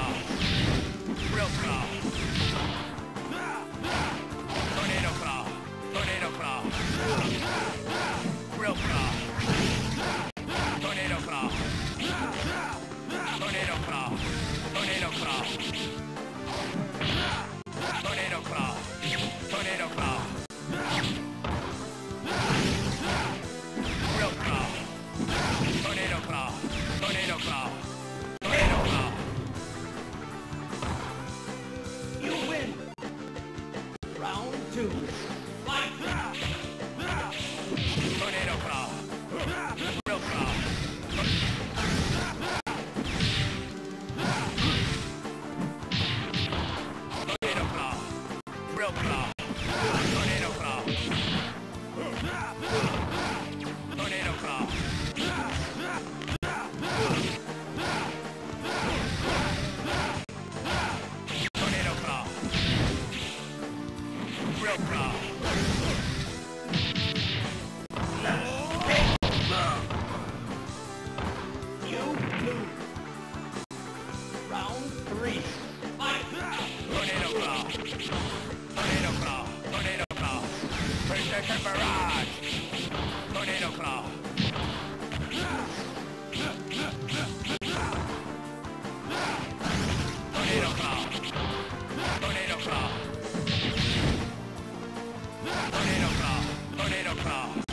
claw. Real claw. Tornado claw. Tornado claw. Real claw. Tornado claw. Tornado claw. Tornado claw. Tornado claw. Tornado claw. Real claw. Tornado claw. Tornado claw. Tornado claw. You win. Round 2. Fight. Tornado claw. Real claw. Tornado claw. Real claw. Tornado claw. Tornado claw. Tornado claw. Real claw. You lose. Round 3. Fight. Tornado claw. Tornado claw. Tornado claw. Precision barrage. Tornado claw. Tornado claw. Tornado claw. Tornado claw. Tornado claw.